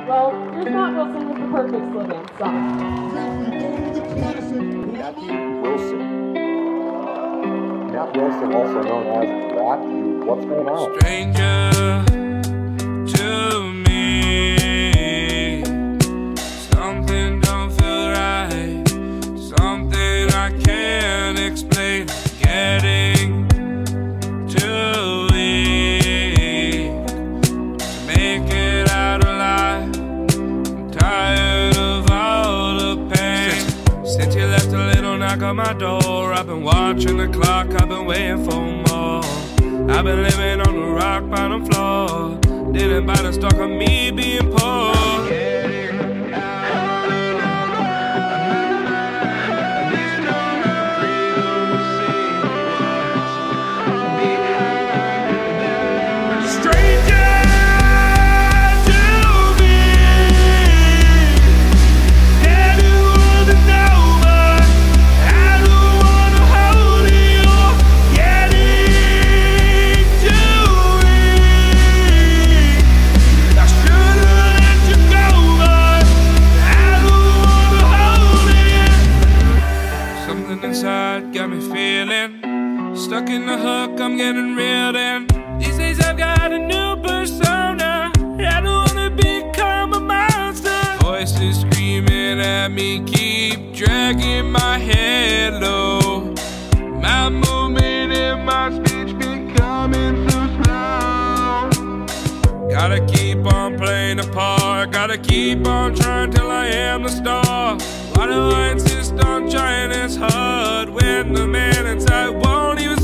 Well, here's Matt Wilson with the perfect slow dance song. Matthew Wilson. Matt Wilson, also known as Ratthew. What's going on? Stranger to me, something don't feel right, something I can't explain. Getting too weak to make it out alive. I'm tired of all the pain. Since you left a little knock on my door, I've been watching the clock, I've been waiting for more. I've been living on the rock bottom floor. Didn't buy the stock of me being poor. Got me feeling stuck in the hook, I'm getting reeled in. These days I've got a new persona, I don't wanna become a monster. Voices screaming at me, keep dragging my head low. My movement and my speech becoming too slow. Gotta keep on playing the part, gotta keep on trying till I am the star. Why do I insist on trying this hard when the man inside won't even